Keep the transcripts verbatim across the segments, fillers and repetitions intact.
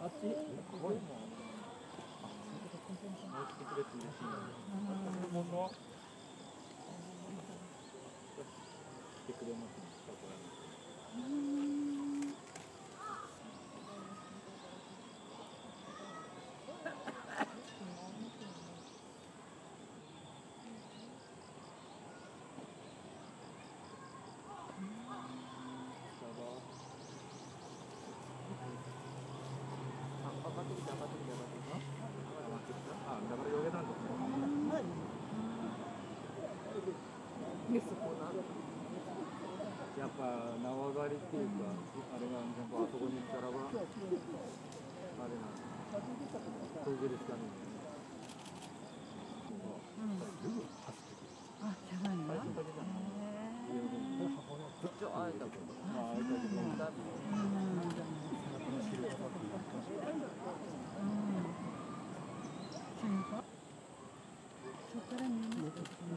あっち。すごいな。あ、来てくれて嬉しいな。本当？来てくれますね。うん。上がってきた、上がってきた、上がってきた。あ、だから余計なんだ。やっぱ縄張りっていうか、あれが全部あそこに行ったらば、あれな、峠ですかね。 あ、じゃないの？ちょ、あえたこと。あ、あえたこと。そこから見える。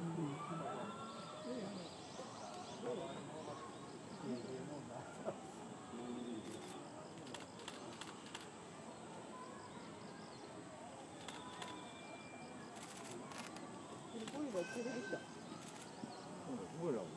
ボイラー連れてきた。 ボイラーも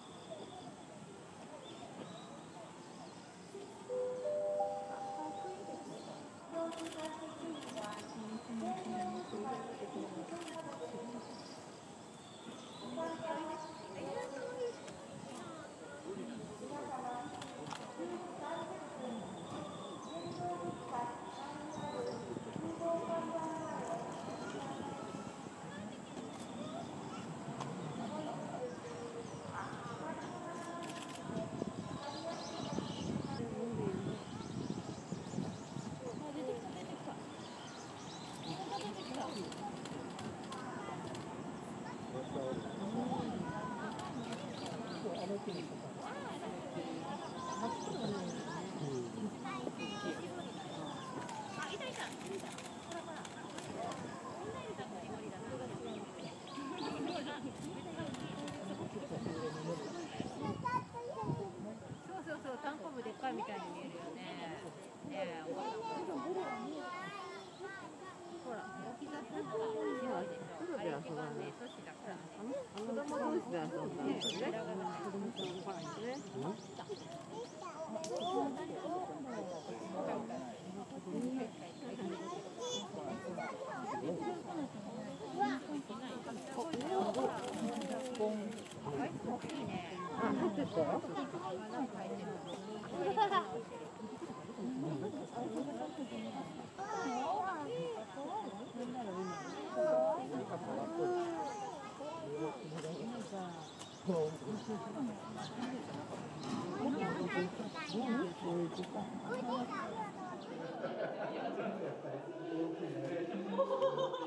そうそうそう、タンコブでっかいみたいに見えるよね。ねえ、ほら、大きさってのが広いでしょ。あれ一番ね、都市だからね。 子供同士で遊んだんですね。子供さんのパンね。 大きいね。 あ、入ってた？ なんか入ってる。 う